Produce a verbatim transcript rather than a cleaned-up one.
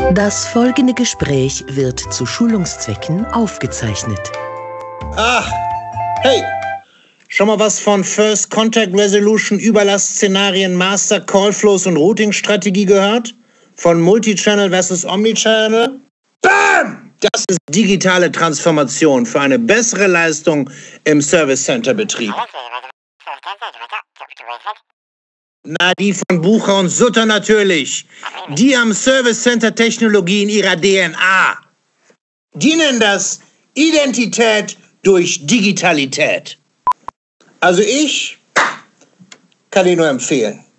Das folgende Gespräch wird zu Schulungszwecken aufgezeichnet. Ah, hey, schon mal was von First Contact Resolution, Überlastszenarien, Master Call Flows und Routing-Strategie gehört? Von Multichannel versus Omnichannel? Bam! Das ist digitale Transformation für eine bessere Leistung im Service Center Betrieb. Na, die von Bucher und Sutter natürlich. Die haben Service Center Technologie in ihrer D N A. Die nennen das Identität durch Digitalität. Also ich kann die nur empfehlen.